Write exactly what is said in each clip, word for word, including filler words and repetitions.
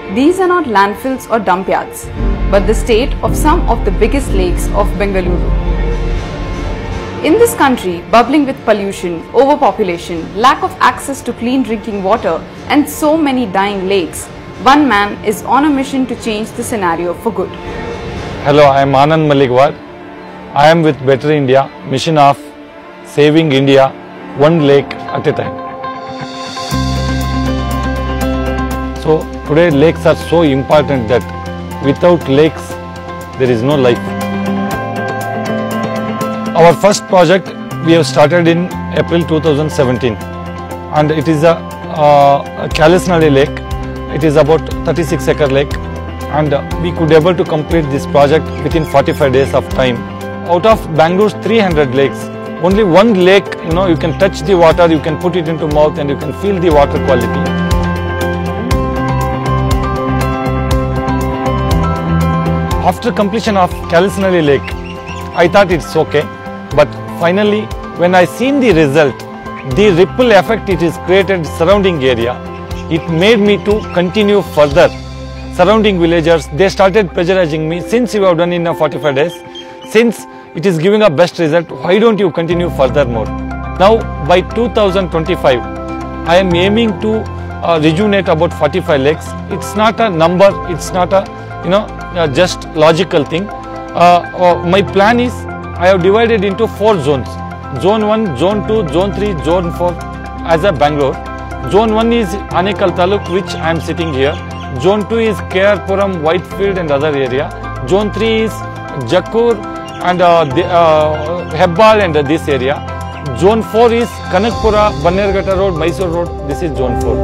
These are not landfills or dump yards, but the state of some of the biggest lakes of Bengaluru. In this country, bubbling with pollution, overpopulation, lack of access to clean drinking water and so many dying lakes, one man is on a mission to change the scenario for good. Hello, I am Anand Maligwad. I am with Better India, mission of saving India one lake at a time. So today lakes are so important that without lakes there is no life. Our first project we have started in April two thousand seventeen, and it is a, uh, a Kalisnadi lake. It is about thirty-six acre lake, and uh, we could able to complete this project within forty-five days of time. Out of Bangalore's three hundred lakes, only one lake, you know, you can touch the water, you can put it into mouth and you can feel the water quality. After completion of Kalisnadi lake, I thought it's okay, but finally when I seen the result, the ripple effect it is created surrounding area, it made me to continue further. Surrounding villagers, they started pressurizing me, since you have done in forty-five days, since it is giving a best result, why don't you continue furthermore? Now by two thousand twenty-five, I am aiming to uh, rejuvenate about forty-five lakes. It's not a number, it's not a, you know, uh, just logical thing. Uh, uh, my plan is, I have divided into four zones. Zone one, Zone two, Zone three, Zone four as a Bangalore. Zone one is Anekal Taluk, which I am sitting here. Zone two is K R Puram, Whitefield and other area. Zone three is Jakkur and uh, the, uh, Hebbal and uh, this area. Zone four is Kanakpura, Bannerghatta Road, Mysore Road. This is Zone four.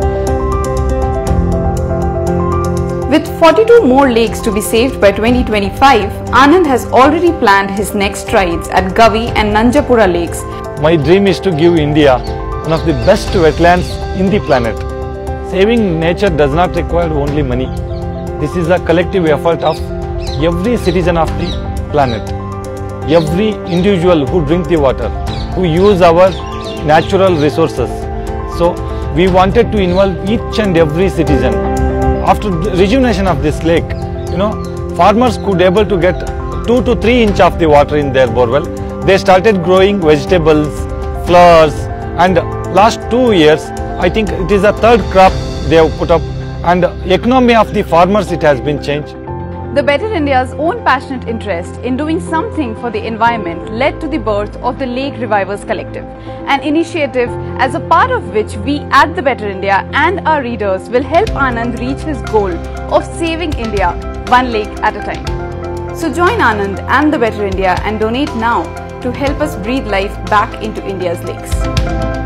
With forty-two more lakes to be saved by twenty twenty-five, Anand has already planned his next strides at Gavi and Nanjapura lakes. My dream is to give India one of the best wetlands in the planet. Saving nature does not require only money. This is a collective effort of every citizen of the planet, every individual who drink the water, who use our natural resources. So we wanted to involve each and every citizen. After the rejuvenation of this lake, you know, farmers could able to get two to three inch of the water in their borewell. They started growing vegetables, flowers, and last two years, I think it is a third crop they have put up, and economy of the farmers it has been changed. The Better India's own passionate interest in doing something for the environment led to the birth of the Lake Revivers Collective, an initiative as a part of which we at the Better India and our readers will help Anand reach his goal of saving India one lake at a time. So join Anand and the Better India and donate now to help us breathe life back into India's lakes.